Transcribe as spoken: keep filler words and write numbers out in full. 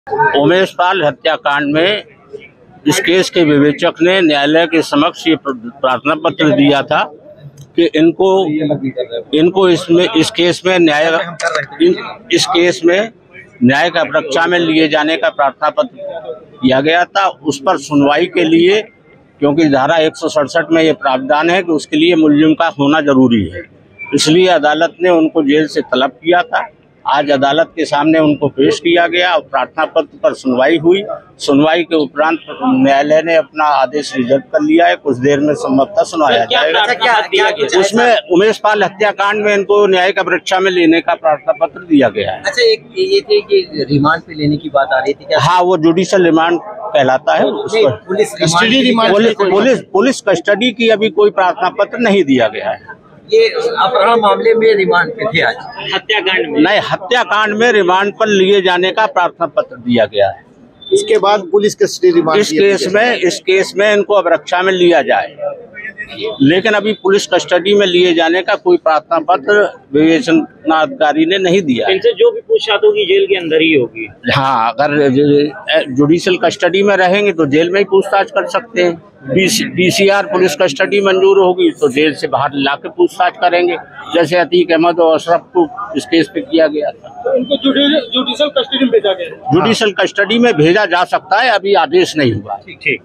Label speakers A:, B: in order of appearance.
A: उमेश पाल हत्याकांड में इस केस के विवेचक ने न्यायालय के समक्ष ये प्रार्थना पत्र दिया था कि इनको इनको इसमें इस केस में न्याय इस केस में न्याय का रक्षा में लिए जाने का प्रार्थना पत्र दिया गया था। उस पर सुनवाई के लिए, क्योंकि धारा एक सौ सड़सठ में ये प्रावधान है कि उसके लिए मुलजिम का होना जरूरी है, इसलिए अदालत ने उनको जेल से तलब किया था। आज अदालत के सामने उनको पेश किया गया और प्रार्थना पत्र पर सुनवाई हुई। सुनवाई के उपरांत न्यायालय ने अपना आदेश रिजर्व कर लिया है। कुछ देर में संभवतः सुनाया जाएगा। क्या, क्या, क्या, उसमें उमेश पाल हत्याकांड में इनको न्यायिक परीक्षा में लेने का प्रार्थना पत्र दिया गया है।
B: अच्छा, एक ये थे कि रिमांड पे लेने की बात आ रही थी क्या?
A: हाँ, वो जुडिशियल रिमांड कहलाता है।
B: Police custody remand,
A: police police custody की अभी कोई प्रार्थना पत्र नहीं दिया गया है।
B: ये अपहरण मामले में रिमांड पे थे, आज हत्याकांड में
A: नहीं, हत्याकांड में रिमांड पर लिए जाने का प्रार्थना पत्र दिया गया है।
C: इसके बाद पुलिस कस्टडी रिमांड
A: इस केस में इस केस में इनको अब रक्षा में लिया जाए, लेकिन अभी पुलिस कस्टडी में लिए जाने का कोई प्रार्थना पत्र विवेचनाधिकारी ने नहीं दिया।
D: इनसे जो भी पूछताछ होगी जेल के अंदर ही होगी।
A: हाँ, अगर जुडिशियल कस्टडी में रहेंगे तो जेल में ही पूछताछ कर सकते हैं। पीसीआर पुलिस कस्टडी मंजूर होगी तो जेल से बाहर ला के पूछताछ करेंगे, जैसे अतीक अहमद और अशरफ को इस केस पे किया गया था।
D: तो इनको जुडिशियल कस्टडी में भेजा गया।
A: जुडिशियल कस्टडी में भेजा जा सकता है, अभी आदेश नहीं हुआ।
D: ठीक ठीक।